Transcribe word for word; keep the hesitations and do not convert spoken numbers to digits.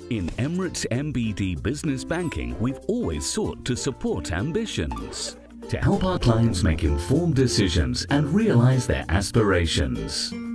In Emirates N B D Business Banking, we've always sought to support ambitions, to help our clients make informed decisions and realize their aspirations.